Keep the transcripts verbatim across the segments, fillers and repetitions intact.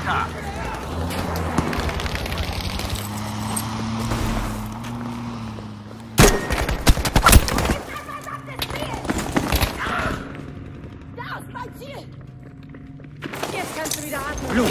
Bertha. Da ist mein Ziel! Jetzt kannst du wieder atmen. Blut!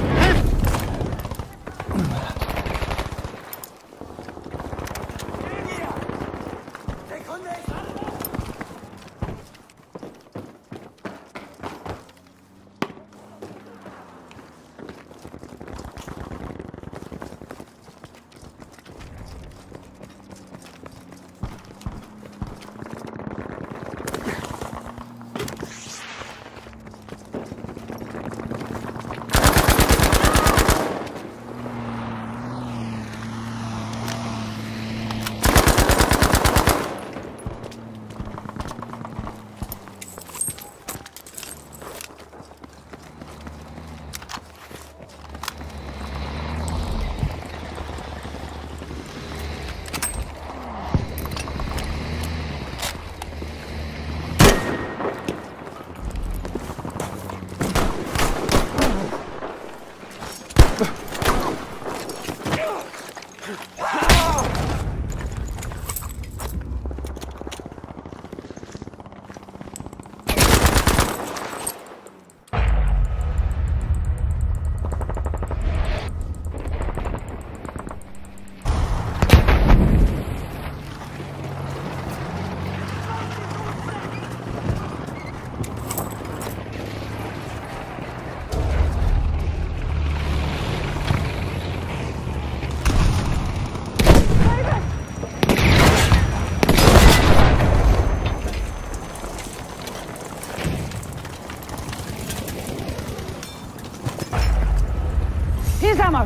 Here's ammo.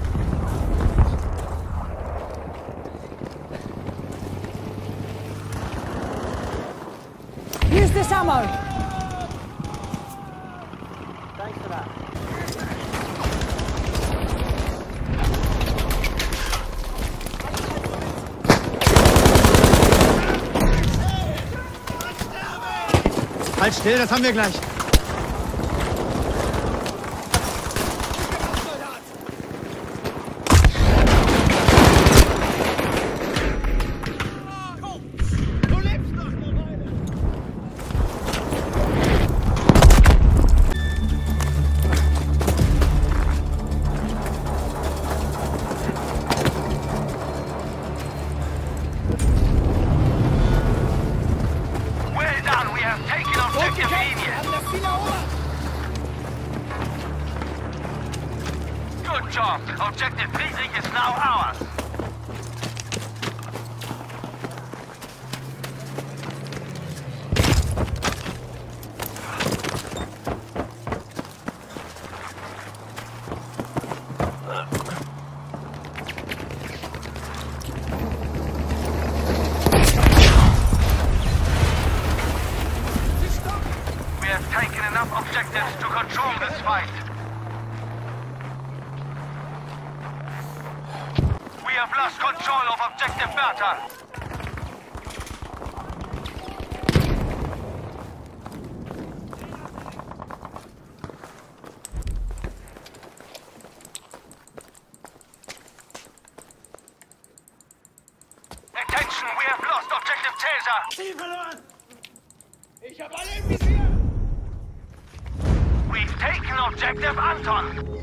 Use this ammo. Thanks for that. Halt still, das haben wir gleich. Good job. Objective Friedrich is now ours. We have taken enough objectives to control this fight. We have lost control of Objective Bertha. Attention, we have lost Objective Taser. Ziel verloren! Ich hab alle im Visier! We've taken Objective Anton.